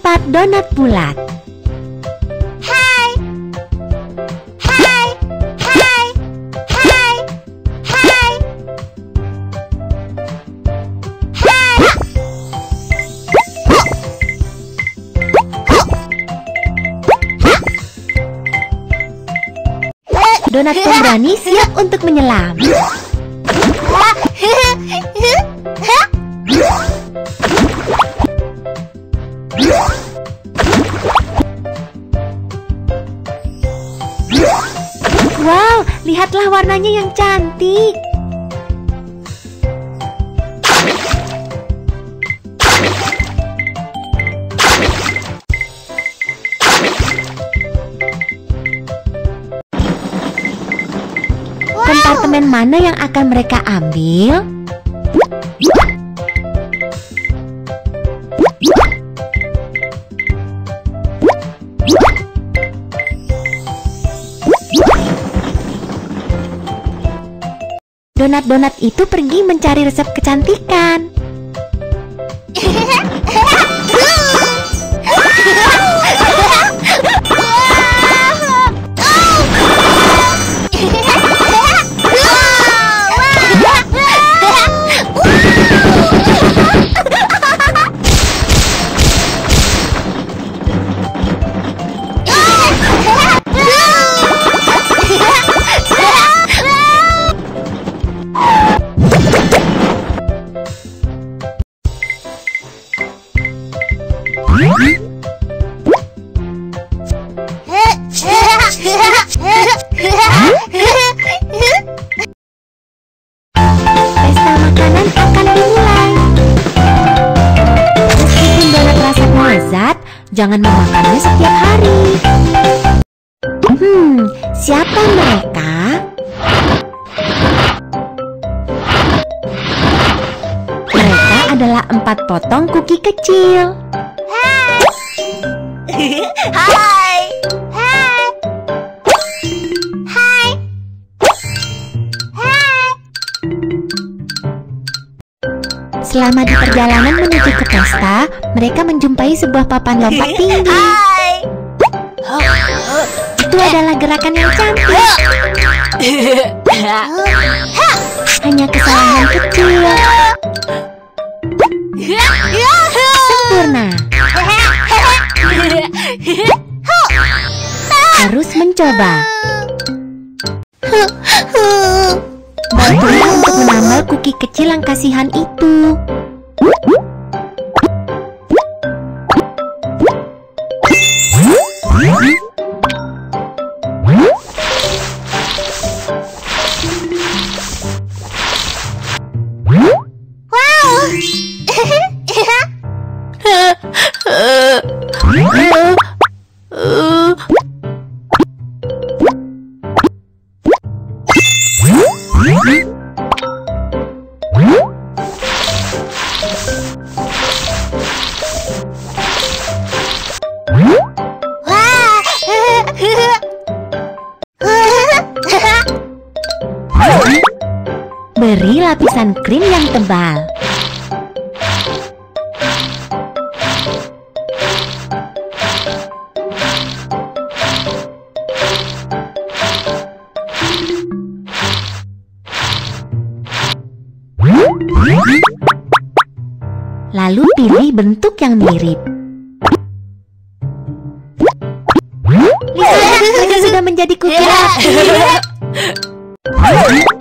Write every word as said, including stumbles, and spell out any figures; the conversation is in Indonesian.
empat donat bulat. Hai. Hai. Hai. Hai. Hai. Hai. Donat pemberani siap untuk menyelam. Wow, lihatlah warnanya yang cantik. Kompartemen mana yang akan mereka ambil? Donat-donat itu pergi mencari resep kecantikan. Pesta makanan akan dimulai. Meskipun donat rasanya lezat, jangan memakannya setiap hari. Hmm, siapa mereka? Mereka adalah empat potong kuki kecil. Hai. Hai. Hai. Hai. Selama di perjalanan menuju ke pesta, mereka menjumpai sebuah papan lompat tinggi. Hai. Itu adalah gerakan yang cantik. Hanya kesalahan kecil. Sempurna. Harus mencoba. Bantulah untuk menambal kuki kecil yang kasihan itu. Beri lapisan krim yang tebal. Lalu pilih bentuk yang mirip. Lihat, mereka sudah menjadi kuki rapi.